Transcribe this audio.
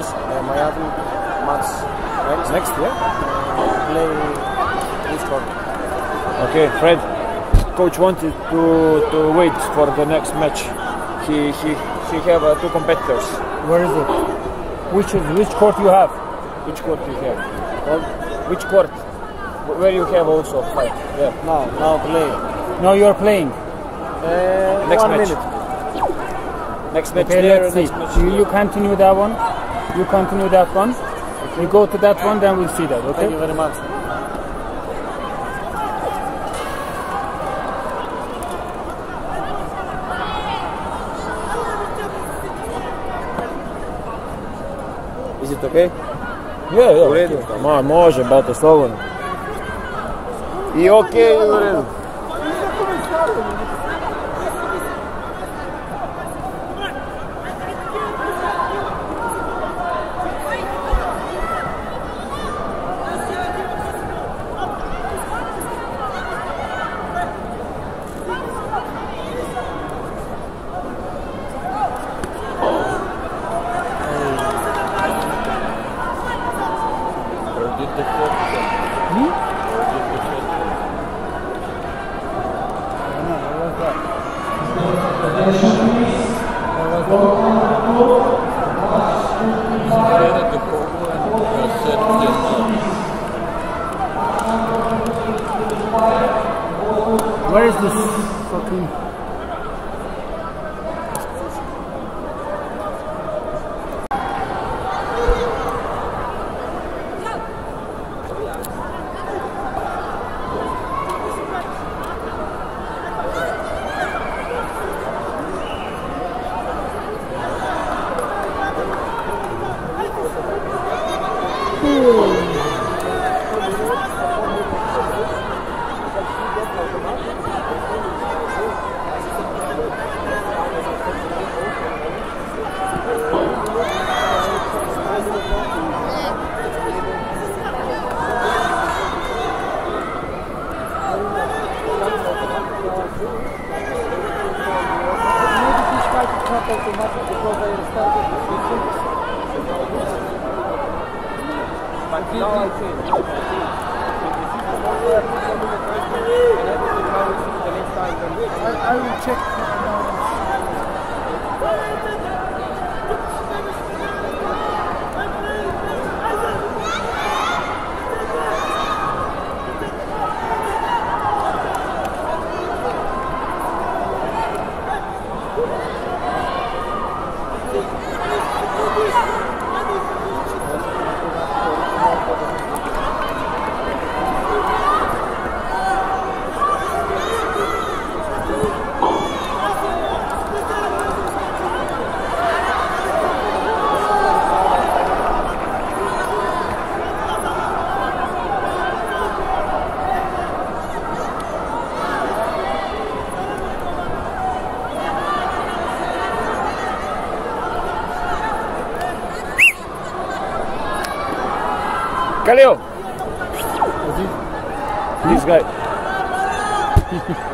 Juventus? Miami match Next, yeah? play this court. Okay, Fred. Coach wanted to wait for the next match. He have two competitors. Where is it? Which court you have? Which court you have? Which court? Where you have also fight? Yeah. Now play. No, you're playing. Next 1 match. minute. Next match Okay, there. let's see. Next match. You continue that one. You continue that one. You go to that one, then we'll see that. Okay. Thank you very much. Is it okay? Yeah, U redu. Može, brate, slobodno. I okej, u redu. Where is this fucking... I will check. Kaleo! This guy.